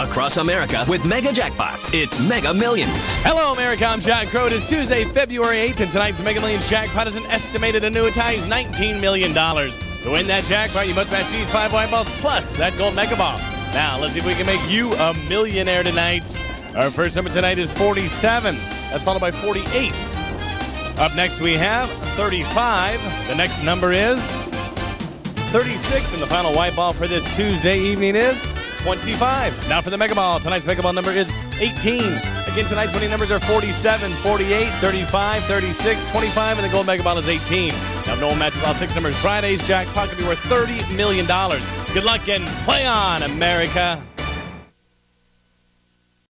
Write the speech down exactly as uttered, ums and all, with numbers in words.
across America with Mega Jackpots. It's Mega Millions. Hello, America. I'm Jack Crow. It is Tuesday, February eighth, and tonight's Mega Millions jackpot is an estimated annuitized nineteen million dollars. To win that jackpot, you must match these five white balls plus that gold mega ball. Now, let's see if we can make you a millionaire tonight. Our first number tonight is forty-seven. That's followed by forty-eight. Up next, we have thirty-five. The next number is thirty-six, and the final white ball for this Tuesday evening is twenty-five. Now for the Mega Ball. Tonight's Mega Ball number is eighteen. Again, tonight's winning numbers are forty-seven, forty-eight, thirty-five, thirty-six, twenty-five, and the gold Mega Ball is eighteen. Now, if no one matches all six numbers, Friday's jackpot could be worth thirty million dollars. Good luck and play on, America.